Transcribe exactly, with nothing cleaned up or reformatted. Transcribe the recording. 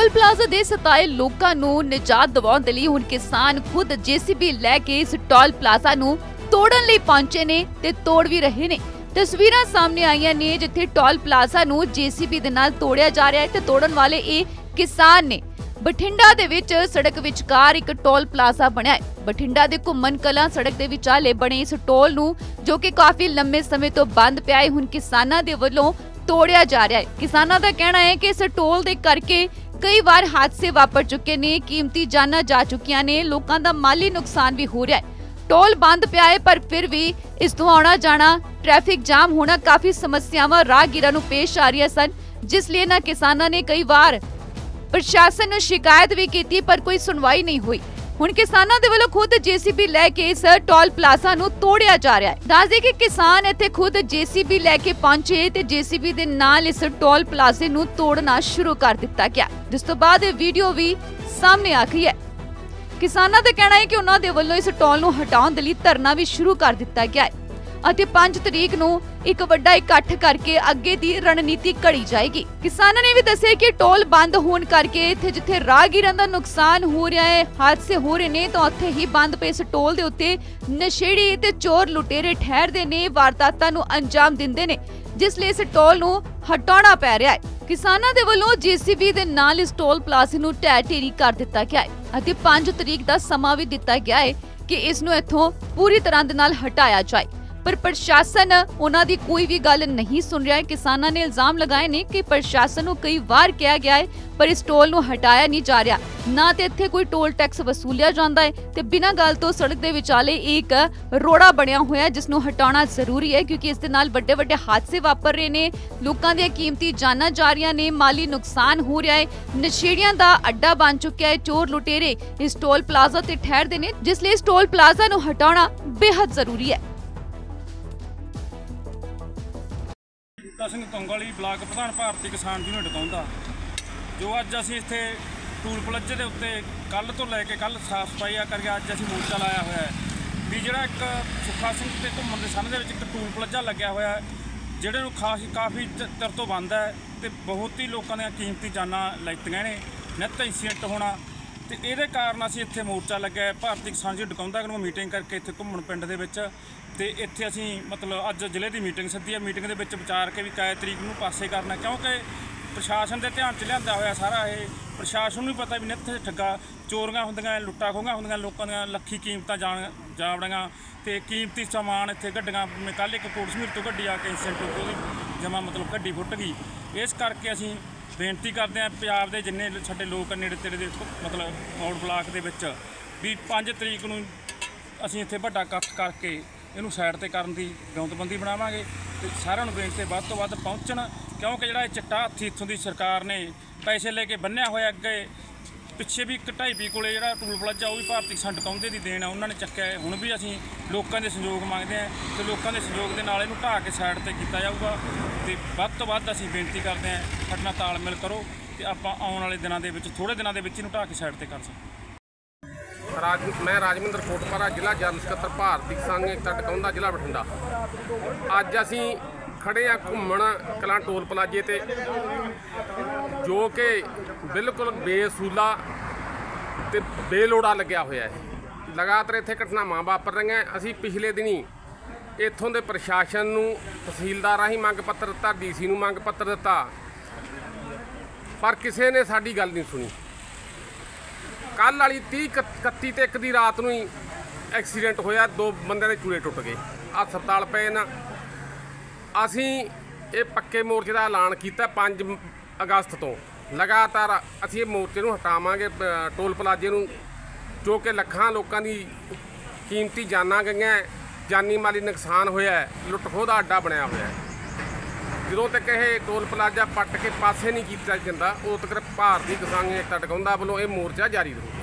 Toll plaza ਦੇ ਸਤਾਏ ਲੋਕਾਂ ਨੂੰ ਨਿਜਾਤ ਦਿਵਾਉਣ ਦੇ ਲਈ ਹੁਣ ਕਿਸਾਨ ਖੁਦ ਜੇਸੀਬੀ ਲੈ ਕੇ ਇਸ ਟੋਲ ਪਲਾਜ਼ਾ ਨੂੰ ਤੋੜਨ ਲਈ ਪਹੁੰਚੇ ਨੇ ਤੇ ਤੋੜ ਵੀ ਰਹੇ ਨੇ। ਤਸਵੀਰਾਂ ਸਾਹਮਣੇ ਆਈਆਂ ਨੇ ਜਿੱਥੇ ਟੋਲ ਪਲਾਜ਼ਾ ਨੂੰ ਜੇਸੀਬੀ ਦੇ ਨਾਲ ਤੋੜਿਆ ਜਾ ਰਿਹਾ ਹੈ ਤੇ ਤੋੜਨ ਵਾਲੇ ਇਹ ਕਿਸਾਨ ਨੇ। ਬਠਿੰਡਾ ਦੇ ਵਿੱਚ ਸੜਕ ਵਿਚਕਾਰ ਇੱਕ ਟੋਲ ਪਲਾਜ਼ਾ ਬਣਿਆ ਹੈ। ਬਠਿੰਡਾ ਦੇ ਘੁੰਮਣ ਕਲਾਂ ਸੜਕ ਦੇ ਵਿਚਾਲੇ ਬਣੇ ਇਸ ਟੋਲ ਨੂੰ ਜੋ ਕਿ ਕਾਫੀ ਲੰਮੇ ਸਮੇਂ ਤੋਂ ਬੰਦ ਪਿਆ ਹੈ ਹੁਣ ਕਿਸਾਨਾਂ ਦੇ ਵੱਲੋਂ ਤੋੜਿਆ ਜਾ ਰਿਹਾ ਹੈ। ਕਿਸਾਨਾਂ ਦਾ ਕਹਿਣਾ ਹੈ ਕਿ ਇਸ ਟੋਲ ਦੇ ਕਰਕੇ ਕਈ ਵਾਰ ਹਾਦਸੇ ਵਾਪਰ ਚੁੱਕੇ ਨੇ, ਕੀਮਤੀ ਜਾਨਾਂ ਜਾ ਚੁੱਕੀਆਂ ਨੇ, ਲੋਕਾਂ ਦਾ ਮਾਲੀ ਨੁਕਸਾਨ ਵੀ ਹੋ ਰਿਹਾ ਹੈ। ਟੋਲ ਬੰਦ ਪਿਆ ਹੈ ਪਰ ਫਿਰ ਵੀ ਇਸ ਤੋਂ ਆਉਣਾ ਜਾਣਾ, ਟ੍ਰੈਫਿਕ ਜਾਮ ਹੋਣਾ ਕਾਫੀ ਸਮੱਸਿਆਵਾਂ ਰਾਹਗੀਰਾਂ ਨੂੰ ਪੇਸ਼ ਆ ਰਹੀਆਂ ਸਨ, ਜਿਸ ਲਈ ਨਾ ਕਿਸਾਨਾਂ ਨੇ ਕਈ ਵਾਰ ਪ੍ਰਸ਼ਾਸਨ ਨੂੰ ਸ਼ਿਕਾਇਤ ਵੀ ਕੀਤੀ ਪਰ ਕੋਈ ਸੁਣਵਾਈ ਨਹੀਂ ਹੋਈ। ਹੁਣ ਕਿਸਾਨਾਂ ਦੇ ਵੱਲੋਂ ਖੁਦ ਜੇਸੀਬੀ ਲੈ ਕੇ ਇਸ ਟੋਲ ਪਲਾਜ਼ਾ ਨੂੰ ਤੋੜਿਆ ਜਾ ਰਿਹਾ ਹੈ। ਦੱਸ ਦੇ ਕਿ ਕਿਸਾਨ ਇੱਥੇ ਖੁਦ ਜੇਸੀਬੀ ਲੈ ਕੇ ਪਹੁੰਚੇ ਤੇ ਜੇਸੀਬੀ ਦੇ ਨਾਲ ਇਸ ਟੋਲ ਪਲਾਜ਼ੇ ਨੂੰ ਤੋੜਨਾ ਸ਼ੁਰੂ ਕਰ ਦਿੱਤਾ ਗਿਆ, ਜਿਸ ਤੋਂ ਬਾਅਦ ਇਹ ਵੀਡੀਓ ਵੀ ਸਾਹਮਣੇ ਆ ਗਈ ਹੈ। ਕਿਸਾਨਾਂ ਦਾ ਕਹਿਣਾ ਹੈ ਕਿ ਉਹਨਾਂ ਦੇ ਵੱਲੋਂ ਇਸ ਟੋਲ ਨੂੰ ਹਟਾਉਣ ਦੇ ਲਈ ਧਰਨਾ ਵੀ ਸ਼ੁਰੂ ਕਰ ਦਿੱਤਾ ਗਿਆ ਹੈ ਅਤੇ ਪੰਜ ਤਰੀਕ ਨੂੰ ਇੱਕ ਵੱਡਾ ਇਕੱਠ ਕਰਕੇ ਅੱਗੇ ਦੀ ਰਣਨੀਤੀ ਘੜੀ ਜਾਏਗੀ। ਕਿਸਾਨਾਂ ਨੇ ਵੀ ਦੱਸਿਆ ਕਿ ਟੋਲ ਬੰਦ ਹੋਣ ਕਰਕੇ ਇੱਥੇ ਜਿੱਥੇ ਰਾਹਗੀਰਾਂ ਦਾ ਨੁਕਸਾਨ ਹੋ ਰਿਹਾ ਹੈ, ਹਾਦਸੇ ਹੋ ਰਹੇ ਨੇ, ਤਾਂ ਉੱਥੇ ਹੀ ਬੰਦ ਪਏ ਇਸ ਟੋਲ ਦੇ ਉੱਤੇ ਨਸ਼ੇੜੀ ਤੇ ਚੋਰ ਲੁਟੇਰੇ ਠਹਿਰਦੇ ਨੇ, ਵਾਰਦਾਤਾਂ ਨੂੰ ਅੰਜਾਮ ਦਿੰਦੇ ਨੇ, ਜਿਸ ਲਈ ਇਸ ਟੋਲ ਨੂੰ ਹਟਾਉਣਾ ਪੈ ਰਿਹਾ ਹੈ। ਕਿਸਾਨਾਂ ਦੇ ਵੱਲੋਂ ਜੀਸੀਬੀ ਦੇ ਨਾਲ ਇਸ ਟੋਲ ਪਲਾਜ਼ੇ ਨੂੰ ਢਹਿ ਢੇਰੀ ਕਰ ਦਿੱਤਾ ਗਿਆ ਹੈ ਅਤੇ ਪੰਜ ਤਰੀਕ ਦਾ ਸਮਾਂ ਵੀ ਦਿੱਤਾ ਗਿਆ ਹੈ ਕਿ ਇਸ ਨੂੰ ਇੱਥੋਂ ਪੂਰੀ ਤਰ੍ਹਾਂ ਦੇ ਨਾਲ ਹਟਾਇਆ ਜਾਏ, ਪਰ ਪ੍ਰਸ਼ਾਸਨ ਉਹਨਾਂ ਦੀ ਕੋਈ ਵੀ ਗੱਲ ਨਹੀਂ ਸੁਣ ਰਿਹਾ ਹੈ। ਕਿਸਾਨਾਂ ਨੇ ਇਲਜ਼ਾਮ ਲਗਾਏ ਨੇ ਕਿ ਪ੍ਰਸ਼ਾਸਨ ਨੂੰ ਕਈ ਵਾਰ ਕਿਹਾ ਗਿਆ ਹੈ ਪਰ ਇਸ ਟੋਲ ਨੂੰ ਹਟਾਇਆ ਨਹੀਂ ਜਾ ਰਿਹਾ, ਨਾ ਤੇ ਇੱਥੇ ਕੋਈ ਟੋਲ ਟੈਕਸ ਵਸੂਲਿਆ ਜਾਂਦਾ ਹੈ ਤੇ ਬਿਨਾਂ ਗੱਲ ਤੋਂ ਸੜਕ ਦੇ ਵਿਚਾਲੇ ਇੱਕ ਰੋੜਾ ਬਣਿਆ ਹੋਇਆ ਜਿਸ ਨੂੰ ਹਟਾਉਣਾ ਜ਼ਰੂਰੀ ਹੈ, ਕਿਉਂਕਿ ਇਸ ਦੇ ਨਾਲ ਵੱਡੇ ਵੱਡੇ ਹਾਦਸੇ ਵਾਪਰ ਰਹੇ ਨੇ, ਲੋਕਾਂ ਦੀਆਂ ਕੀਮਤੀ ਜਾਨਾਂ ਜਾ ਰਹੀਆਂ ਨੇ, ਮਾਲੀ ਨੁਕਸਾਨ ਹੋ ਰਿਹਾ ਹੈ, ਨਸ਼ੇੜੀਆਂ ਦਾ ਅੱਡਾ ਬਣ ਚੁੱਕਿਆ ਹੈ, ਚੋਰ ਲੁਟੇਰੇ ਇਸ ਟੋਲ ਪਲਾਜ਼ਾ ਤੇ ਠਹਿਰਦੇ ਨੇ, ਜਿਸ ਲਈ ਇਸ ਟੋਲ ਪਲਾਜ਼ਾ ਨੂੰ ਹਟਾਉਣਾ ਬੇहद ਜ਼ਰੂਰੀ ਹੈ। ਸਿੰਘ ਤੁੰਗਲੀ ਬਲਾਕ ਪ੍ਰਧਾਨ ਭਾਰਤੀ ਕਿਸਾਨ ਯੂਨੀਅਨ ਡਕਾਉਂਦਾ ਜੋ ਅੱਜ ਅਸੀਂ ਇੱਥੇ ਟੂਲ ਪਲਾਜ਼ੇ ਦੇ ਉੱਤੇ ਕੱਲ੍ਹ ਤੋਂ ਲੈ ਕੇ ਕੱਲ੍ਹ ਸਾਫ਼ ਸਫਾਈ ਆ ਕਰਕੇ ਅੱਜ ਅਸੀਂ ਮੋਰਚਾ ਲਾਇਆ ਹੋਇਆ ਹੈ ਵੀ ਜਿਹੜਾ ਇੱਕ ਸੁੱਖਾ ਸਿੰਘ ਤੇ ਘੁੰਮਣ ਦੇ ਸੰਨ ਦੇ ਵਿੱਚ ਇੱਕ ਟੂਲ ਪਲਾਜ਼ਾ ਲੱਗਿਆ ਹੋਇਆ ਹੈ ਜਿਹੜੇ ਨੂੰ ਖਾਸ ਕਾਫੀ ਚਿਰ ਤੋਂ ਬੰਦ ਹੈ ਤੇ ਬਹੁਤ ਹੀ ਲੋਕਾਂ ਦੀਆਂ ਕੀਮਤੀ ਜਾਨਾਂ ਲੈਤੀਆਂ ਨੇ, ਨਿੱਤ ਇੰਸੀਡੈਂਟ ਹੋਣਾ ਤੇ ਇਹਦੇ ਕਾਰਨ ਅਸੀਂ ਇੱਥੇ ਮੋਰਚਾ ਲੱਗਿਆ ਭਾਰਤੀ ਕਿਸਾਨ ਯੂਨੀਅਨ ਡਕਾਉਂਦਾ ਨੂੰ ਮੀਟਿੰਗ ਕਰਕੇ ਇੱਥੇ ਘੁੰਮਣ ਪਿੰਡ ਦੇ ਵਿੱਚ ਤੇ ਇੱਥੇ ਅਸੀਂ ਮਤਲਬ ਅੱਜ ਜ਼ਿਲ੍ਹੇ ਦੀ ਮੀਟਿੰਗ ਸੱਦੀ ਹੈ। ਮੀਟਿੰਗ ਦੇ ਵਿੱਚ ਵਿਚਾਰ ਕੇ ਵੀ ਕਾਇ ਤਰੀਕ ਨੂੰ ਪਾਸੇ ਕਰਨਾ, ਕਿਉਂਕਿ ਪ੍ਰਸ਼ਾਸਨ ਦੇ ਧਿਆਨ 'ਚ ਲਿਆਂਦਾ ਹੋਇਆ ਸਾਰਾ ਇਹ, ਪ੍ਰਸ਼ਾਸਨ ਨੂੰ ਵੀ ਪਤਾ ਵੀ ਨਿੱਤ ਠੱਗਾ ਚੋਰੀਆਂ ਹੁੰਦੀਆਂ, ਲੁੱਟਾਂ ਖੋਹਾਂ ਹੁੰਦੀਆਂ, ਲੋਕਾਂ ਦੀਆਂ ਲੱਖੀ ਕੀਮਤਾਂ ਜਾਣ ਜਾਵੜੀਆਂ ਤੇ ਕੀਮਤੀ ਸਮਾਨ ਇੱਥੇ ਗੱਡੀਆਂ, ਕੱਲ੍ਹ ਇੱਕ ਕੋਟਸ਼ਮੀਰ ਤੋਂ ਗੱਡੀ ਆ ਕੇ ਇੰਸੈਂਟਿਵ ਉਹਦੀ ਜਮਾ ਮਤਲਬ ਗੱਡੀ ਫੁੱਟ ਗਈ। ਇਸ ਕਰਕੇ ਅਸੀਂ ਬੇਨਤੀ ਕਰਦੇ ਹਾਂ ਪੰਜਾਬ ਦੇ ਜਿੰਨੇ ਸਾਡੇ ਲੋਕ ਨੇੜੇ ਤੇੜੇ ਦੇ ਮਤਲਬ ਮੌੜ ਬਲਾਕ ਦੇ ਵਿੱਚ ਵੀ ਪੰਜ ਤਰੀਕ ਨੂੰ ਅਸੀਂ ਇੱਥੇ ਵੱਡਾ ਇਕੱਠ ਕਰਕੇ ਇਹਨੂੰ ਸਾਈਡ ਤੇ ਕਰਨ ਦੀ ਵਿਉਂਤਬੰਦੀ ਬਣਾਵਾਂਗੇ ਤੇ ਸਾਰਿਆਂ ਨੂੰ ਬੇਨਤੀ ਵੱਧ ਤੋਂ ਵੱਧ ਪਹੁੰਚਣ, ਕਿਉਂਕਿ ਜਿਹੜਾ ਇਹ ਚਿੱਟਾ ਹੱਥੀ ਇੱਥੋਂ ਦੀ ਸਰਕਾਰ ਨੇ ਪੈਸੇ ਲੈ ਕੇ ਬੰਨਿਆ ਹੋਇਆ, ਅੱਗੇ ਪਿੱਛੇ ਵੀ ਇੱਕ ਢਾਈ ਪੀ ਕੋਲੇ ਜਿਹੜਾ ਟੂਲ ਪਲਾਜ਼ਾ ਉਹ ਵੀ ਭਾਰਤੀ ਕਿਸਾਨ ਡਕਾਉਂਦੇ ਦੀ ਦੇਣ ਆ, ਉਹਨਾਂ ਨੇ ਚੱਕਿਆ। ਹੁਣ ਵੀ ਅਸੀਂ ਲੋਕਾਂ ਦੇ ਸਹਿਯੋਗ ਮੰਗਦੇ ਹਾਂ ਤੇ ਲੋਕਾਂ ਦੇ ਸਹਿਯੋਗ ਦੇ ਨਾਲ ਇਹਨੂੰ ਢਾਹ ਕੇ ਸਾਈਡ ਤੇ ਕੀਤਾ ਜਾਊਗਾ ਤੇ ਵੱਧ ਤੋਂ ਵੱਧ ਅਸੀਂ ਬੇਨਤੀ ਕਰਦੇ ਹਾਂ ਸਾਡੇ ਨਾਲ ਤਾਲਮੇਲ ਕਰੋ ਤੇ ਆਪਾਂ ਆਉਣ ਵਾਲੇ ਦਿਨਾਂ ਦੇ ਵਿੱਚ ਥੋੜ੍ਹੇ ਦਿਨਾਂ ਦੇ ਵਿੱਚ ਇਹਨੂੰ ਢਾਹ ਕੇ ਸਾਈਡ ਤੇ ਕਰ ਸਕੀਏ। ਰਾਜ ਮੈਂ ਰਾਜਵਿੰਦਰ ਕੋਟਪਾਰਾ ਜ਼ਿਲ੍ਹਾ ਜਨਰਲ ਸਕੱਤਰ ਭਾਰਤੀ ਕਿਸਾਨ ਏਕਤਾ ਡਕਾਉਂਦਾ ਜ਼ਿਲ੍ਹਾ ਬਠਿੰਡਾ। ਅੱਜ ਅਸੀਂ ਖੜੇ ਆ ਘੁੰਮਣ ਕਲਾਂ ਟੋਲ ਪਲਾਜ਼ੇ ਤੇ ਜੋ ਕਿ ਬਿਲਕੁਲ ਬੇਸੂਲਾ ਤੇ ਬੇਲੋੜਾ ਲੱਗਿਆ ਹੋਇਆ ਹੈ। ਲਗਾਤਾਰ ਇੱਥੇ ਘਟਨਾਵਾਂ ਵਾਪਰ ਰਹੀਆਂ। ਅਸੀਂ ਪਿਛਲੇ ਦਿਨੀ ਇੱਥੋਂ ਦੇ ਪ੍ਰਸ਼ਾਸਨ ਨੂੰ ਤਹਿਸੀਲਦਾਰ ਰਾਹੀਂ ਮੰਗ ਪੱਤਰ ਦਿੱਤਾ, ਡੀ ਸੀ ਨੂੰ ਮੰਗ ਪੱਤਰ ਦਿੱਤਾ, ਪਰ ਕਿਸੇ ਨੇ ਸਾਡੀ ਗੱਲ ਨਹੀਂ ਸੁਣੀ। ਕੱਲ੍ਹ ਵਾਲੀ ਤੀਹ ਇਕੱਤੀ ਤੇ ਇੱਕ ਦੀ ਰਾਤ ਨੂੰ ਹੀ ਐਕਸੀਡੈਂਟ ਹੋਇਆ, ਦੋ ਬੰਦਿਆਂ ਦੇ ਚੂਲੇ ਟੁੱਟ ਗਏ, ਹਸਪਤਾਲ ਪਏ ਨਾ। ਅਸੀਂ ਇਹ ਪੱਕੇ ਮੋਰਚੇ ਦਾ ਐਲਾਨ ਕੀਤਾ ਪੰਜ ਅਗਸਤ ਤੋਂ, ਲਗਾਤਾਰ ਅਸੀਂ ਇਹ ਮੋਰਚੇ ਨੂੰ ਹਟਾਵਾਂਗੇ ਟੋਲ ਪਲਾਜ਼ੇ ਨੂੰ, ਜੋ ਕਿ ਲੱਖਾਂ ਲੋਕਾਂ ਦੀ ਕੀਮਤੀ ਜਾਨਾਂ ਗਈਆਂ, ਜਾਨੀ ਮਾਲੀ ਨੁਕਸਾਨ ਹੋਇਆ, ਲੁੱਟ ਖੋਹ ਦਾ ਅੱਡਾ ਬਣਿਆ ਹੋਇਆ। ਜਦੋਂ ਤੱਕ ਇਹ ਟੋਲ ਪਲਾਜ਼ਾ ਪੱਟ ਕੇ ਪਾਸੇ ਨਹੀਂ ਕੀਤਾ ਜਾਂਦਾ ਉਦੋਂ ਤੱਕ ਭਾਰਤੀ ਕਿਸਾਨ ਏਕਤਾ ਡਕਾਉਂਦਾ ਵੱਲੋਂ ਇਹ ਮੋਰਚਾ ਜਾਰੀ ਰਹੂ।